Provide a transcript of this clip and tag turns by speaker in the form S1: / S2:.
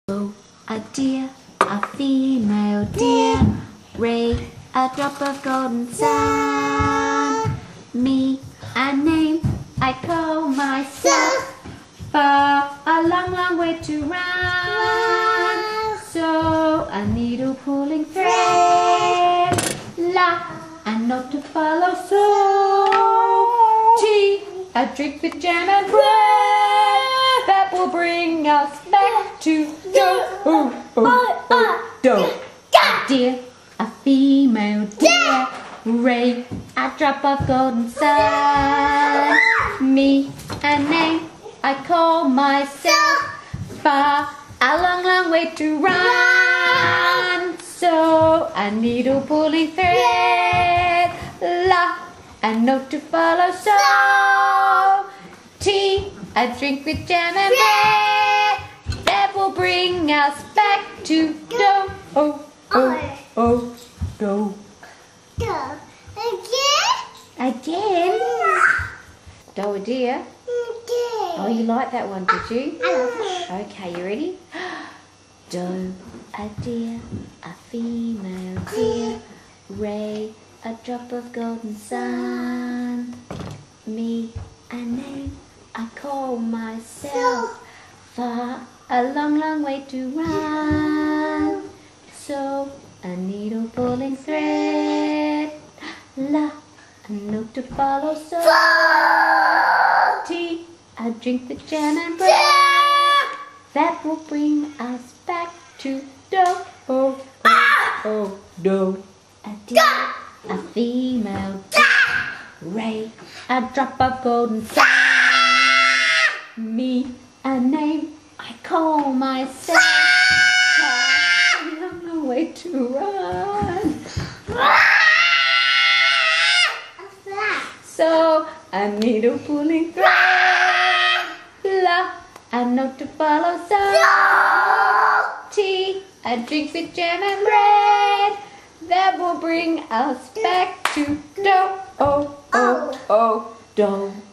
S1: Oh, a deer, a female deer, Ray, a drop of golden sun. Me, a name I call myself, far a long, long way to run. So a needle pulling thread, la, a note to follow. So tea, a drink with jam and bread, that will bring us back to do. Do. A deer, a female deer, Ray, a drop of golden sun. Me, a name I call myself, far a long, long way to run. So a needle pulling thread, la, a note to follow. So tea, a drink with jam and bread, that will bring us back to do. Do. Again? Do a deer? Oh, you like that one, did you? Okay, you ready? Do a deer, a female deer, Ray, a drop of golden sun. Me, a name I call myself, far a long, long way to run. So a needle pulling thread, la, a note to follow. So tea, a drink with jam and bread, that will bring us back to do. Do. A deer, a female deer, Ray, a drop of golden sun. Me, a name I call myself, far a long, long way to run. So a needle pulling thread, la, a note to follow. So tea, a drink with jam and bread, that will bring us back to do. Do.